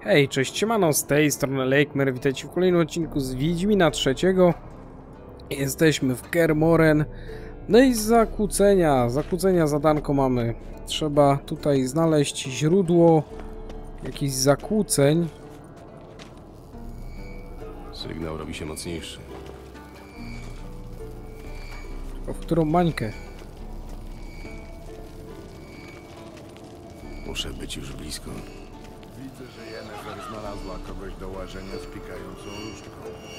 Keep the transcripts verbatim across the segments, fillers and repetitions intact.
Hej, cześć, siemano, z tej strony Lakemer, witajcie w kolejnym odcinku z Wiedźmina trzeciego. Jesteśmy w Kaer Morhen. No i z zakłócenia, zakłócenia zadanko mamy. Trzeba tutaj znaleźć źródło jakichś zakłóceń. Sygnał robi się mocniejszy. O w którą mańkę? Muszę być już blisko. Widzę, że Yennefer znalazła kogoś do łażenia z pikającą różdżką.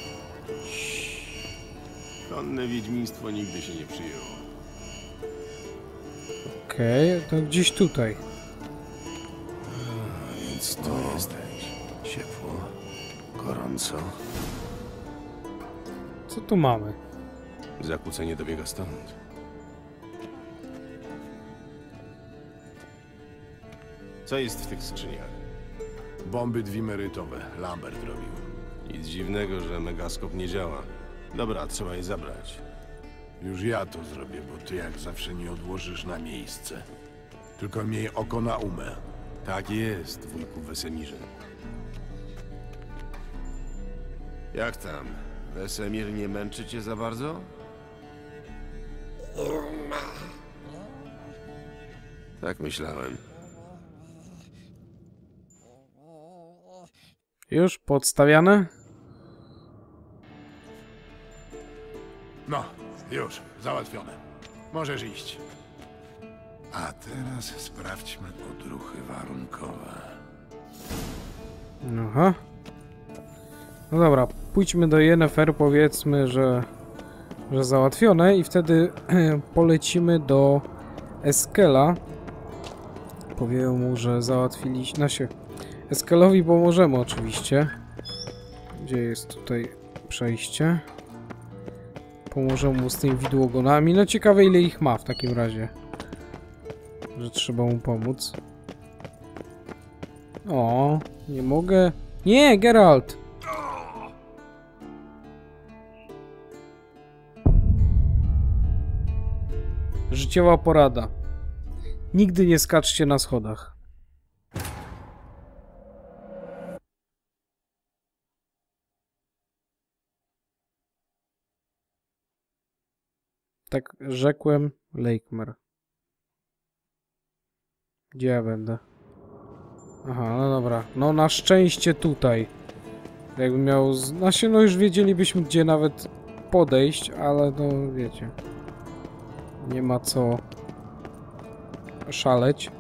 Konne wiedźmiństwo nigdy się nie przyjęło. Okej, okay, to gdzieś tutaj. A, więc tu jesteś. Ciepło, gorąco. Co tu mamy? Zakłócenie dobiega stąd. Co jest w tych skrzyniach? Bomby dwimerytowe. Lambert robił. Nic dziwnego, że megaskop nie działa. Dobra, trzeba je zabrać. Już ja to zrobię, bo ty jak zawsze nie odłożysz na miejsce. Tylko miej oko na umę. Tak jest, wujku Wesemirze. Jak tam? Wesemir nie męczy cię za bardzo? Tak myślałem. Już podstawiane? No, już. Załatwione. Możesz iść. A teraz sprawdźmy odruchy warunkowe. Aha. No dobra, pójdźmy do Yennefer, powiedzmy, że, że załatwione i wtedy polecimy do Eskela. Powiem mu, że załatwiliśmy... No się... Eskelowi pomożemy oczywiście. Gdzie jest tutaj przejście? Pomożemy mu z tymi widłogonami. No ciekawe, ile ich ma w takim razie. Że trzeba mu pomóc. O, nie mogę. Nie, Geralt! Życiowa porada. Nigdy nie skaczcie na schodach. Tak rzekłem, Lakemer. Gdzie ja będę? Aha, no dobra. No na szczęście tutaj. Jakbym miał... Znaczy, no już wiedzielibyśmy, gdzie nawet podejść, ale no wiecie. Nie ma co szaleć.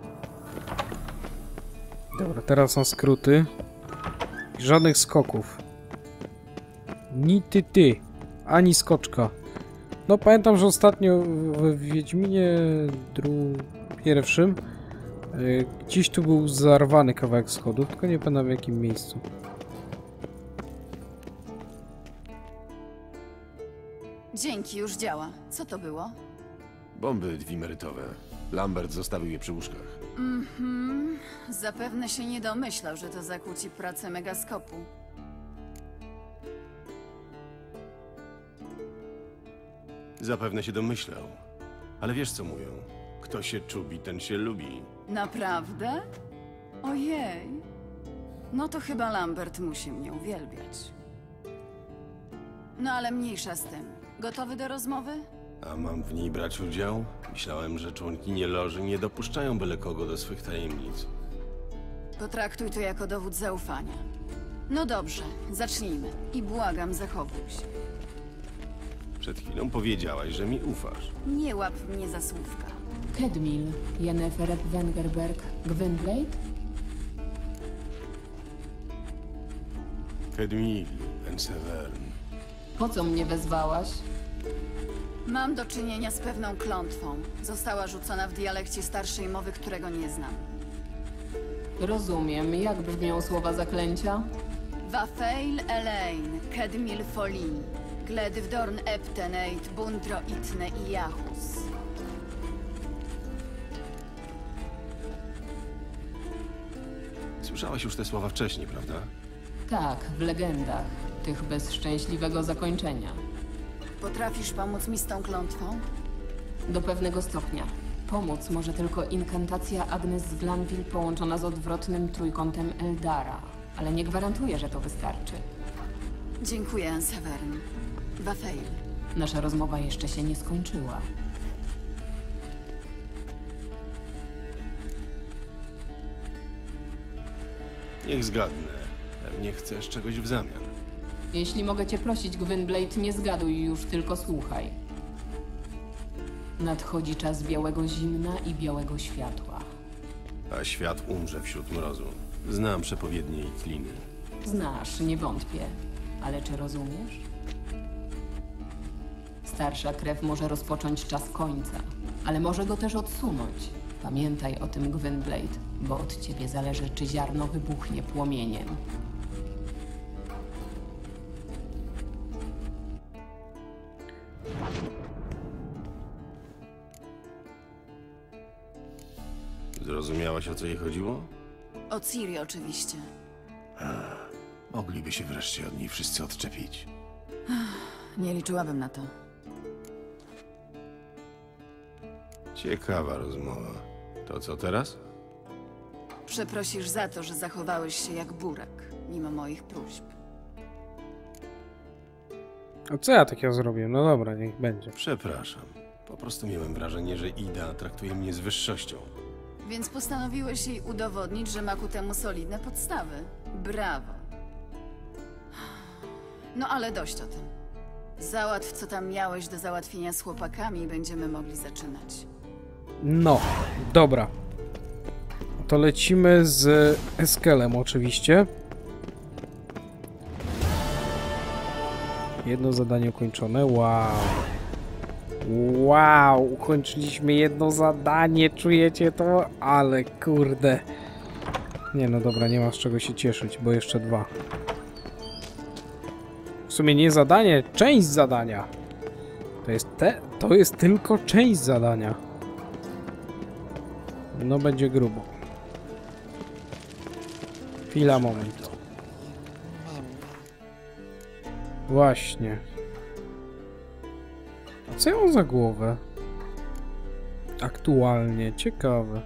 Dobra, teraz są skróty. Żadnych skoków. Ni ty ty. Ani skoczka. No pamiętam, że ostatnio w Wiedźminie dru... pierwszym yy, gdzieś tu był zarwany kawałek schodów, tylko nie pamiętam w jakim miejscu. Dzięki, już działa. Co to było? Bomby dwimerytowe. Lambert zostawił je przy łóżkach. Mhm. Zapewne się nie domyślał, że to zakłóci pracę megaskopu. Zapewne się domyślał. Ale wiesz, co mówią? Kto się czubi, ten się lubi. Naprawdę? Ojej. No to chyba Lambert musi mnie uwielbiać. No ale mniejsza z tym. Gotowy do rozmowy? A mam w niej brać udział? Myślałem, że członkinie loży nie dopuszczają byle kogo do swych tajemnic. Potraktuj to jako dowód zaufania. No dobrze, zacznijmy. I błagam, zachowuj się. Przed chwilą powiedziałaś, że mi ufasz. Nie łap mnie za słówka. Kedmil, Yennefer Wengerberg, Gwynblade? Kedmil, Pensevern. Po co mnie wezwałaś? Mam do czynienia z pewną klątwą. Została rzucona w dialekcie starszej mowy, którego nie znam. Rozumiem. Jak brzmią słowa zaklęcia? Wafeil Elaine, Kedmil Folin, Gledivdorn Eptenate, Bundro Itne i Jahus. Słyszałaś już te słowa wcześniej, prawda? Tak, w legendach. Tych bez szczęśliwego zakończenia. Potrafisz pomóc mi z tą klątwą? Do pewnego stopnia. Pomóc może tylko inkantacja Agnes z Glanville połączona z odwrotnym trójkątem Eldara, ale nie gwarantuję, że to wystarczy. Dziękuję, Severn. Wafeil. Nasza rozmowa jeszcze się nie skończyła. Niech zgadnę. Pewnie chcesz czegoś w zamian. Jeśli mogę cię prosić, Gwynblade, nie zgaduj już, tylko słuchaj. Nadchodzi czas białego zimna i białego światła. A świat umrze wśród mrozu. Znam przepowiednie i kliny. Znasz, nie wątpię. Ale czy rozumiesz? Starsza krew może rozpocząć czas końca, ale może go też odsunąć. Pamiętaj o tym, Gwynblade, bo od ciebie zależy, czy ziarno wybuchnie płomieniem. Zrozumiałaś, o co jej chodziło? O Ciri oczywiście. Mogliby się wreszcie od niej wszyscy odczepić. Nie liczyłabym na to. Ciekawa rozmowa. To co teraz? Przeprosisz za to, że zachowałeś się jak burek, mimo moich próśb. A co ja takiego zrobię? No dobra, niech będzie. Przepraszam. Po prostu miałem wrażenie, że Ida traktuje mnie z wyższością. Więc postanowiłeś jej udowodnić, że ma ku temu solidne podstawy. Brawo. No ale dość o tym. Załatw, co tam miałeś do załatwienia z chłopakami i będziemy mogli zaczynać. No, dobra. To lecimy z Eskelem oczywiście. Jedno zadanie ukończone. Wow. Wow, ukończyliśmy jedno zadanie, czujecie to? Ale kurde. Nie no dobra, nie ma z czego się cieszyć, bo jeszcze dwa. W sumie nie zadanie, część zadania. To jest te, to jest tylko część zadania. No będzie grubo. Chwila, moment. Właśnie. A co ja mam za głowę? Aktualnie, ciekawe.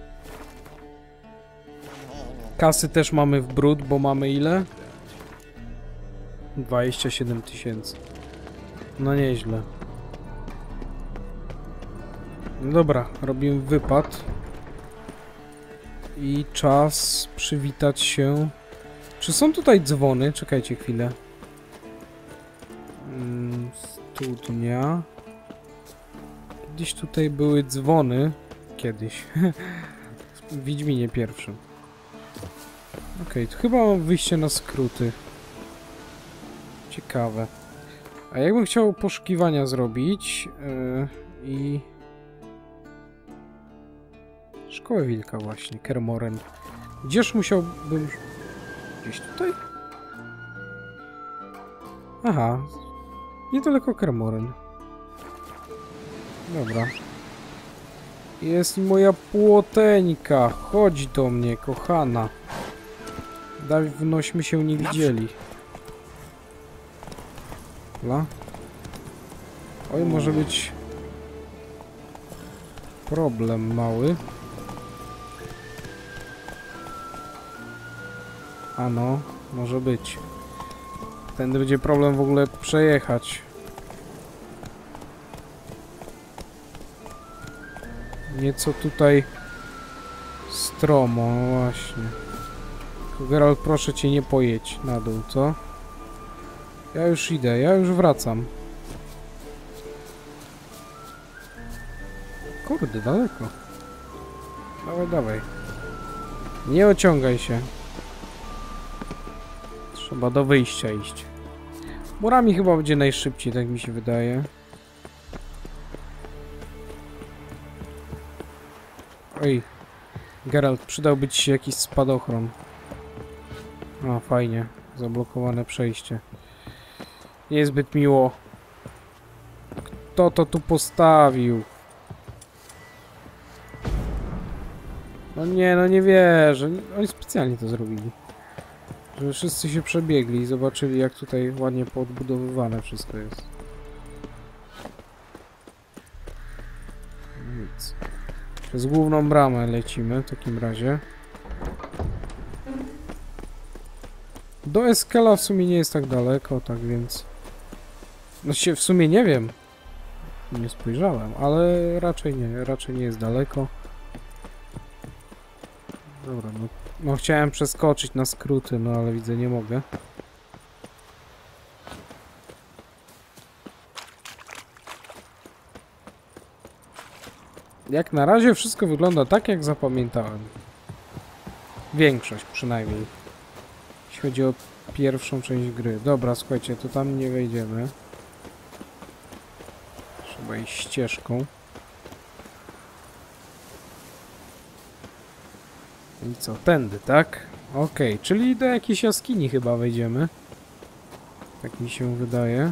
Kasy też mamy w brud, bo mamy ile? dwadzieścia siedem tysięcy. No nieźle. No dobra, robimy wypad. I czas przywitać się. Czy są tutaj dzwony? Czekajcie chwilę. Hmm, studnia. Kiedyś tutaj były dzwony. Kiedyś. W Wiedźminie pierwszym. Okej, okay, to chyba mam wyjście na skróty. Ciekawe. A jakbym chciał poszukiwania zrobić yy, i... Szkołę wilka właśnie, Kermoren. Gdzież musiałbym... Gdzieś tutaj? Aha. Niedaleko Kermoren. Dobra. Jest moja płoteńka. Chodź do mnie, kochana. Dawnośmy się nie widzieli. Dobra. Oj, może być... problem mały. Ano, może być. Ten będzie problem w ogóle przejechać. Nieco tutaj stromo, no właśnie. Geralt, proszę cię, nie pojedź na dół, co? Ja już idę, ja już wracam. Kurde, daleko. Dawaj, dawaj. Nie ociągaj się. Trzeba do wyjścia iść. Murami chyba będzie najszybciej, tak mi się wydaje. Oj. Geralt, przydałby ci się jakiś spadochron. No, fajnie. Zablokowane przejście. Niezbyt miło. Kto to tu postawił? No nie, no nie wierzę. Oni specjalnie to zrobili. Żeby wszyscy się przebiegli i zobaczyli, jak tutaj ładnie podbudowywane wszystko jest. Nic. Przez główną bramę lecimy w takim razie. Do Eskela w sumie nie jest tak daleko, tak więc... No się w sumie nie wiem. Nie spojrzałem, ale raczej nie, raczej nie jest daleko. Dobra, no, no chciałem przeskoczyć na skróty, no ale widzę, nie mogę. Jak na razie wszystko wygląda tak, jak zapamiętałem. Większość przynajmniej. Jeśli chodzi o pierwszą część gry. Dobra, słuchajcie, to tam nie wejdziemy. Trzeba iść ścieżką. I co, tędy, tak? Okej, okay, czyli do jakiejś jaskini chyba wejdziemy. Tak mi się wydaje.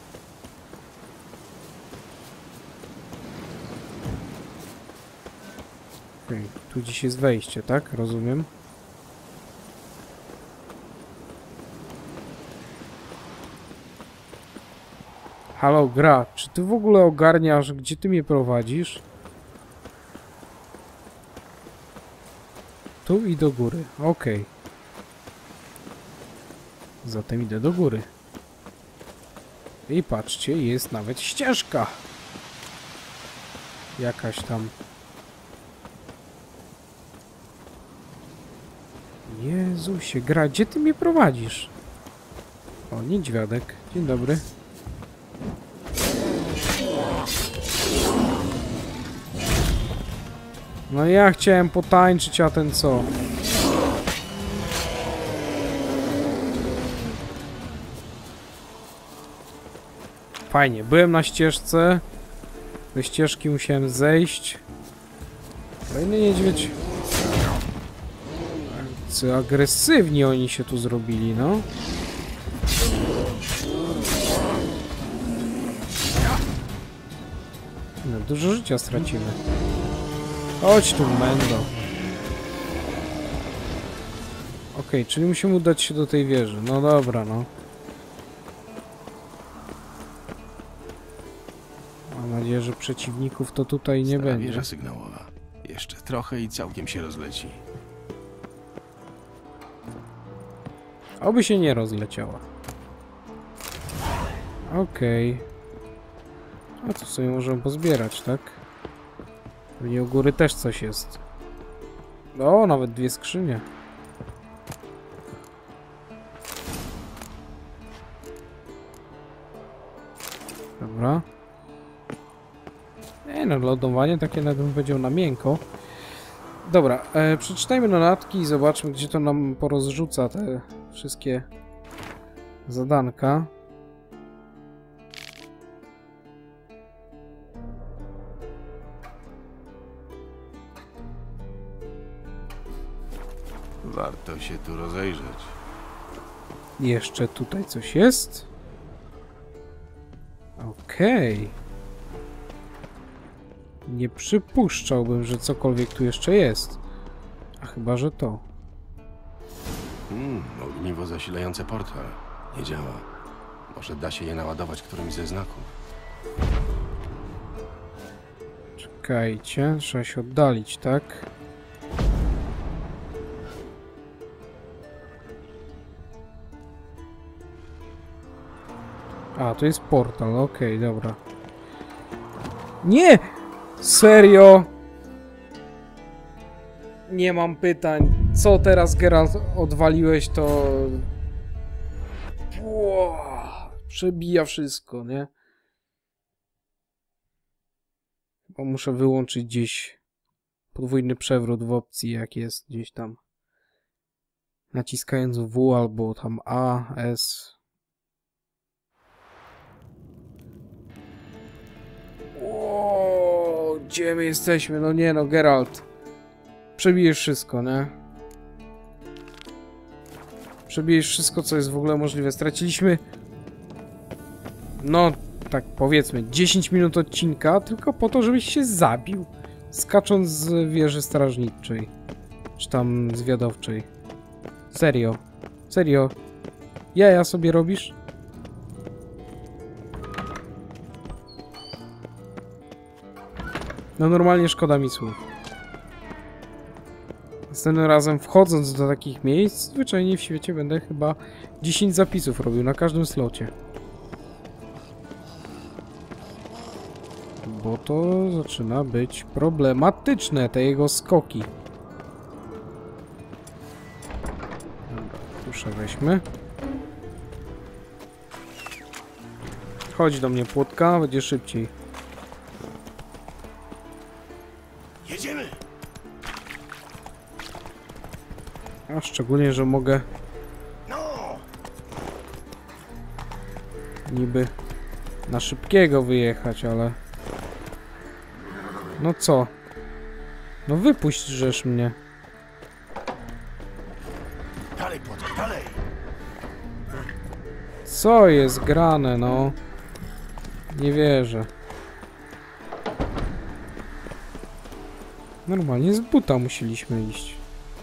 Okej, okay, tu gdzieś jest wejście, tak? Rozumiem. Halo, gra, czy ty w ogóle ogarniasz, gdzie ty mnie prowadzisz? Tu i do góry, okej. Okay. Zatem idę do góry. I patrzcie, jest nawet ścieżka. Jakaś tam. Jezusie, gra, gdzie ty mnie prowadzisz? O, niedźwiadek, dzień dobry. No ja chciałem potańczyć, a ten co? Fajnie, byłem na ścieżce. Ze ścieżki musiałem zejść. Kolejny niedźwiedź. Co agresywni oni się tu zrobili, no. No, dużo życia stracimy. Chodź tu, Mendo. Okej, okay, czyli musimy udać się do tej wieży. No dobra, no. Mam nadzieję, że przeciwników to tutaj nie Stara będzie. wieża sygnałowa. Jeszcze trochę i całkiem się rozleci. Oby się nie rozleciała. Okej. Okay. A tu sobie możemy pozbierać, tak? Pewnie u góry też coś jest. O, nawet dwie skrzynie. Dobra. Nie no, lodowanie takie nawet bym powiedział na miękko. Dobra, e, przeczytajmy notatki i zobaczmy, gdzie to nam porozrzuca te wszystkie zadanka. Warto się tu rozejrzeć. Jeszcze tutaj coś jest. Okej. Okay. Nie przypuszczałbym, że cokolwiek tu jeszcze jest. A chyba, że to. Hmm, ogniwo zasilające portal. Nie działa. Może da się je naładować którymś ze znaków. Czekajcie, trzeba się oddalić, tak? A, to jest portal, okej, okay, dobra. Nie! Serio? Nie mam pytań. Co teraz, Geralt, odwaliłeś, to... Wow, przebija wszystko, nie? Bo muszę wyłączyć gdzieś podwójny przewrót w opcji, jak jest gdzieś tam. Naciskając W albo tam A, S... O, gdzie my jesteśmy? No nie no, Geralt. Przebijesz wszystko, nie? Przebijesz wszystko, co jest w ogóle możliwe. Straciliśmy... No, tak powiedzmy, dziesięć minut odcinka, tylko po to, żebyś się zabił. Skacząc z wieży strażniczej. Czy tam zwiadowczej. Serio. Serio. Jaja sobie robisz? No normalnie szkoda mi słów. następnym razem wchodząc do takich miejsc, zwyczajnie w świecie będę chyba dziesięć zapisów robił na każdym slocie. Bo to zaczyna być problematyczne, te jego skoki. Dobra, tuszę weźmy. Chodź do mnie, płotka, będzie szybciej. Jedziemy! A szczególnie, że mogę No! niby na szybkiego wyjechać, ale... No co? No wypuść żeż mnie. Dalej, płotek, dalej! Co jest grane, no? Nie wierzę. Normalnie z buta musieliśmy iść.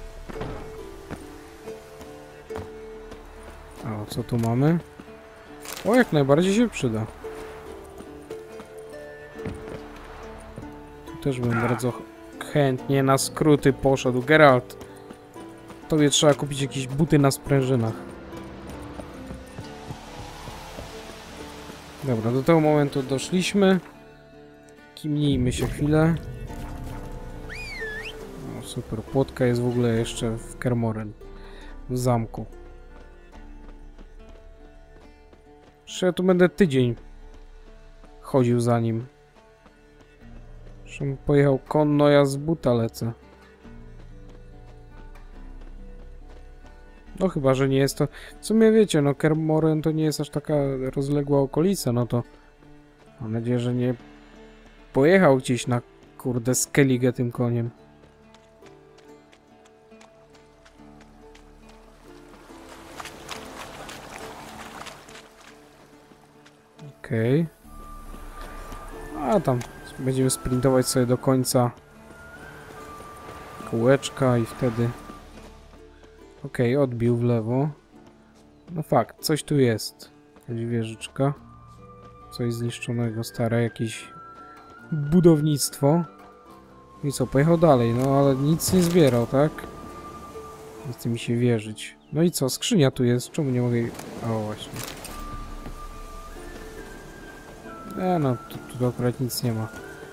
A co tu mamy? O, jak najbardziej się przyda. Tu też bym bardzo ch- chętnie na skróty poszedł. Geralt, tobie trzeba kupić jakieś buty na sprężynach. Dobra, do tego momentu doszliśmy. Kimnijmy się chwilę. O, super, płotka jest w ogóle jeszcze w Kermoren. W zamku. Czy ja tu będę tydzień chodził za nim. Żebym pojechał konno, ja z buta lecę. No chyba, że nie jest to... W sumie wiecie, no Kermoren to nie jest aż taka rozległa okolica, no to... Mam nadzieję, że nie pojechał gdzieś na kurde Skellige tym koniem. Okej. Okay. A tam będziemy sprintować sobie do końca kółeczka i wtedy... Okej, okay, odbił w lewo. No fakt, coś tu jest. Jakaś wieżyczka. Coś zniszczonego, stare, jakieś budownictwo. I co, pojechał dalej, no ale nic nie zbierał, tak? Nie chce mi się wierzyć. No i co, skrzynia tu jest, czemu nie mogę jej... O, właśnie. E, no, tu, tu akurat nic nie ma.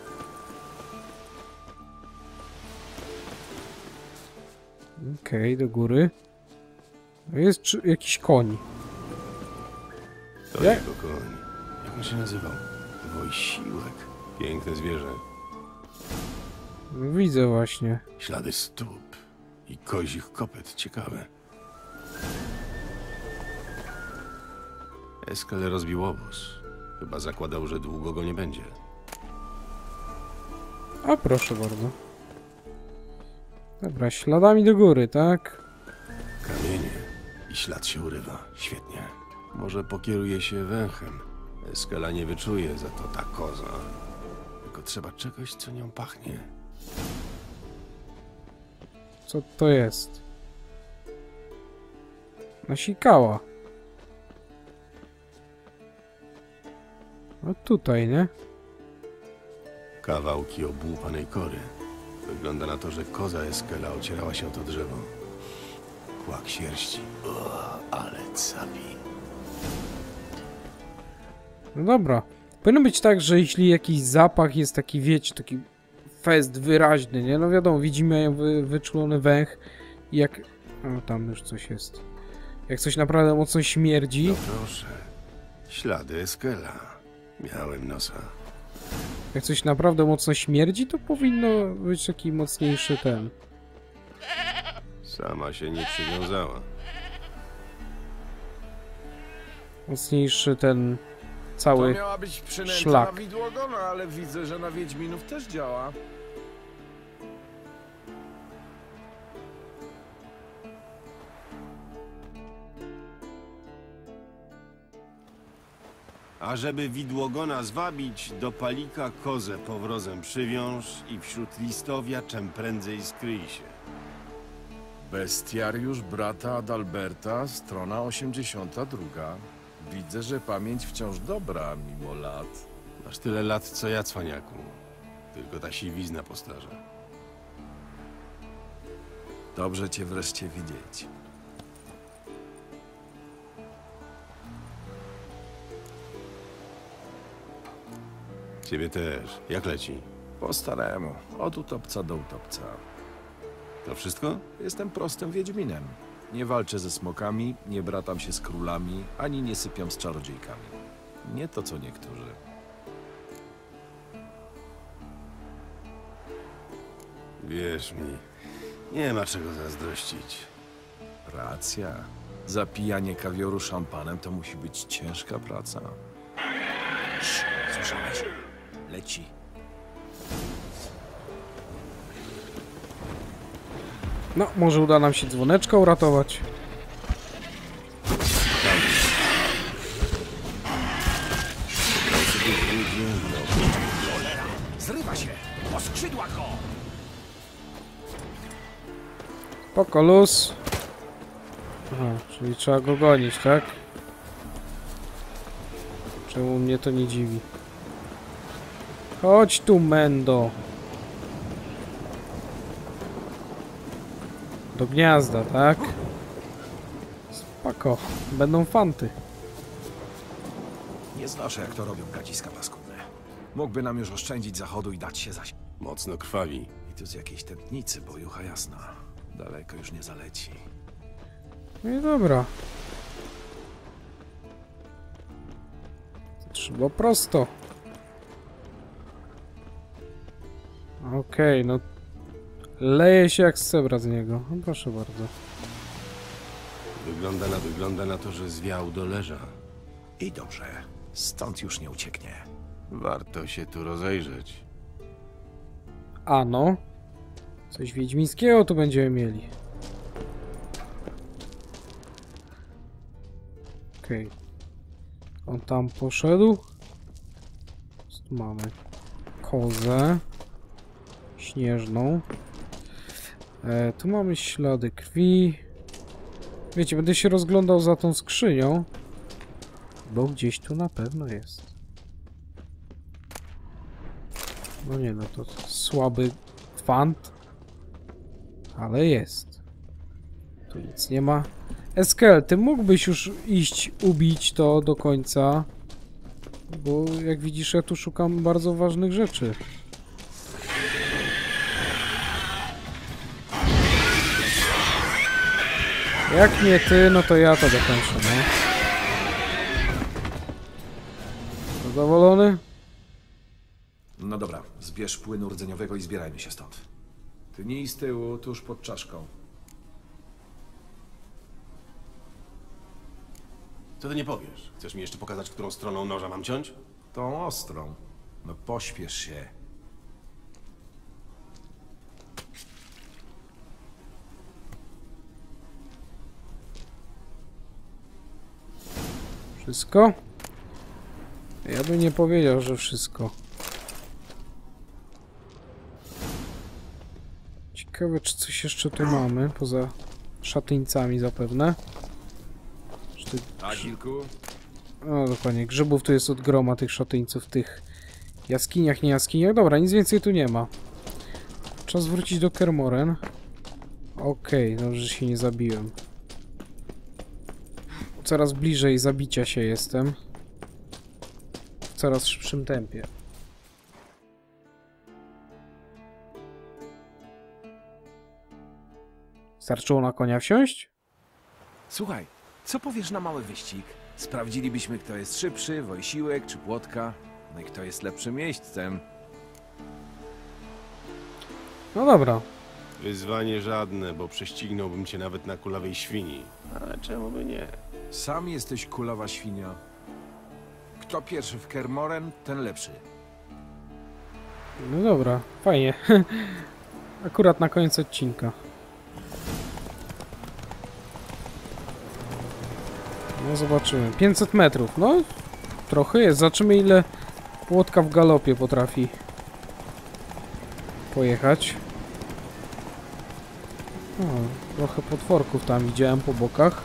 Okej, okay, do góry. Jest czy, jakiś koń. To Jak? jego koń. Jak on się nazywał? Wojsiłek. Piękne zwierzę. Widzę właśnie. Ślady stóp i kozich kopyt. Ciekawe. Eskel rozbił obóz. Chyba zakładał, że długo go nie będzie. A proszę bardzo. Dobra, śladami do góry, tak? Kamienie i ślad się urywa. Świetnie. Może pokieruje się węchem. Eskela nie wyczuje, za to ta koza. Tylko trzeba czegoś, co nią pachnie. Co to jest? Nasikała. No tutaj, nie? Kawałki obłupanej kory. Wygląda na to, że koza Eskela ocierała się o to drzewo. Kłak sierści. O, ale capi. No dobra. Powinno być tak, że jeśli jakiś zapach jest taki, wiecie, taki fest wyraźny, nie? No wiadomo, widzimy wy, wyczulony węch i jak... O, tam już coś jest. Jak coś naprawdę mocno śmierdzi... No proszę. Ślady Eskela. Miałem nosa. Jak coś naprawdę mocno śmierdzi, to powinno być taki mocniejszy ten... Sama się nie przywiązała. Mocniejszy ten... Cały... To miała być przynęta szlak. na widłogona, ale widzę, że na Wiedźminów też działa. A żeby widłogona zwabić, do palika kozę powrozem przywiąż i wśród listowia czem prędzej skryj się. Bestiariusz brata Adalberta, strona osiemdziesiąta druga. Widzę, że pamięć wciąż dobra, mimo lat. Masz tyle lat, co ja, cwaniaku. Tylko ta siwizna postarza. Dobrze cię wreszcie widzieć. Ciebie też. Jak leci? Po staremu. Od utopca do utopca. To wszystko? Jestem prostym wiedźminem. Nie walczę ze smokami, nie bratam się z królami, ani nie sypiam z czarodziejkami. Nie to, co niektórzy. Wierz mi, nie ma czego zazdrościć. Racja. Zapijanie kawioru szampanem to musi być ciężka praca. Cii, słyszałeś? Leci. No, może uda nam się dzwoneczka uratować. Zrywa się! Po skrzydłach go! Spoko, luz. Aha, czyli trzeba go gonić, tak? Czemu mnie to nie dziwi? Chodź tu, Mendo. Do gniazda, tak? Spoko. Będą fanty. Nie znoszę, jak to robią gadziska paskudne. Mógłby nam już oszczędzić zachodu i dać się zaś. Mocno krwawi. I tu z jakiejś tętnicy, bo jucha jasna. Daleko już nie zaleci. No i dobra. Trzeba prosto. Okej, okay, no. Leje się jak cebra z niego. No proszę bardzo. Wygląda na, wygląda na to, że zwiał do leża. I dobrze. Stąd już nie ucieknie. Warto się tu rozejrzeć. Ano. Coś wiedźmińskiego tu będziemy mieli. Okej. Okay. On tam poszedł. Tu mamy kozę. Śnieżną. E, tu mamy ślady krwi. Wiecie, będę się rozglądał za tą skrzynią. Bo gdzieś tu na pewno jest. No nie, no to słaby fant. Ale jest. Tu nic nie ma. Eskel, ty mógłbyś już iść ubić to do końca. Bo jak widzisz, ja tu szukam bardzo ważnych rzeczy. Jak nie ty, no to ja to dokończę, no. Zadowolony? No dobra, zbierz płynu rdzeniowego i zbierajmy się stąd. Tnij z tyłu, tuż pod czaszką. Co ty nie powiesz? Chcesz mi jeszcze pokazać, którą stroną noża mam ciąć? Tą ostrą. No pośpiesz się. Wszystko? Ja bym nie powiedział, że wszystko. Ciekawe, czy coś jeszcze tu mamy, poza szatyńcami zapewne. Czy ty... A, Gilku? O, dokładnie, grzybów tu jest od groma tych szatyńców, w tych jaskiniach, nie jaskiniach. Dobra, nic więcej tu nie ma. Czas wrócić do Kermoren. Okej, okay, dobrze, że się nie zabiłem. Coraz bliżej zabicia się jestem. W coraz szybszym tempie. Starczyło na konia wsiąść? Słuchaj, co powiesz na mały wyścig? Sprawdzilibyśmy, kto jest szybszy, Wojsiłek czy Płotka. No i kto jest lepszym jeźdźcem. No dobra. Wyzwanie żadne, bo prześcignąłbym cię nawet na kulawej świni. Ale czemu by nie? Sam jesteś kulawa świnia. Kto pierwszy w Kermoren, ten lepszy. No dobra, fajnie. Akurat na koniec odcinka. No zobaczymy. pięćset metrów. No, trochę jest. Zobaczymy, ile Płotka w galopie potrafi pojechać. O, trochę potworków tam widziałem po bokach.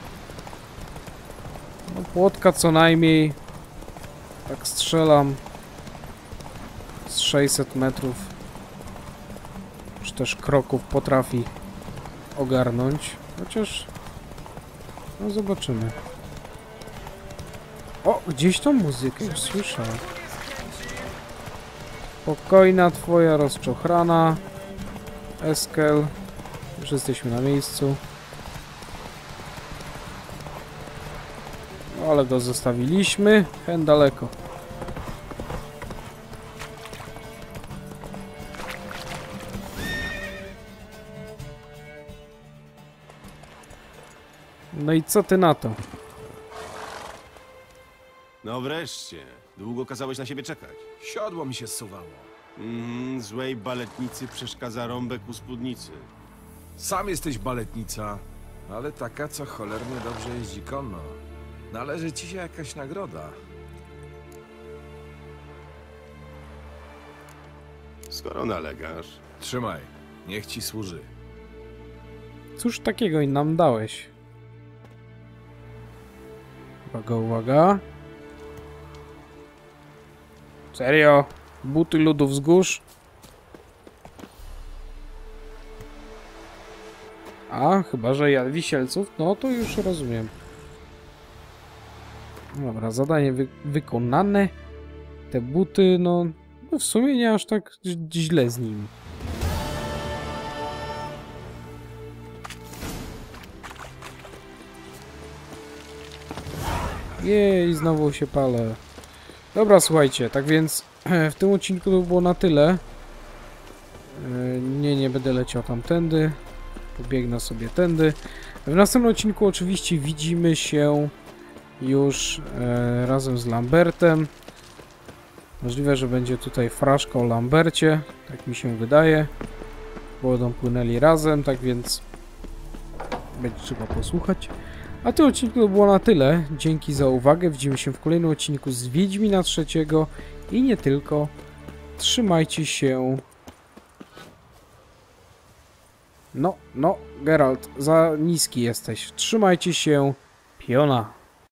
No, Płotka co najmniej, tak strzelam, z sześćset metrów, czy też kroków potrafi ogarnąć. Chociaż... No zobaczymy. O, gdzieś tą muzykę już słyszałem. Spokojna twoja rozczochrana. Eskel. Już jesteśmy na miejscu. No, ale go zostawiliśmy. Hen daleko. No i co ty na to? No wreszcie. Długo kazałeś na siebie czekać. Siodło mi się zsuwało. Mhm, złej baletnicy przeszkadza rąbek u spódnicy. Sam jesteś baletnica, ale taka, co cholernie dobrze jeździ konno. Należy ci się jakaś nagroda. Skoro nalegasz... Trzymaj, niech ci służy. Cóż takiego im nam dałeś? Uwaga, uwaga. Serio? Buty ludów wzgórz? A, chyba że jad wisielców? No to już rozumiem. Dobra, zadanie wy wykonane. Te buty, no, no w sumie nie aż tak źle z nimi. Jej, znowu się palę. Dobra, słuchajcie, tak więc w tym odcinku to było na tyle. Nie, nie będę leciał tamtędy. Pobiegnę sobie tędy. W następnym odcinku oczywiście widzimy się już e, razem z Lambertem. Możliwe, że będzie tutaj fraszka o Lambercie. Tak mi się wydaje. Bo będą płynęli razem, tak więc będzie trzeba posłuchać. A w tym odcinku to było na tyle. Dzięki za uwagę. Widzimy się w kolejnym odcinku z Wiedźmina trzeciego i nie tylko. Trzymajcie się. No, no, Geralt, za niski jesteś. Trzymajcie się. Piona.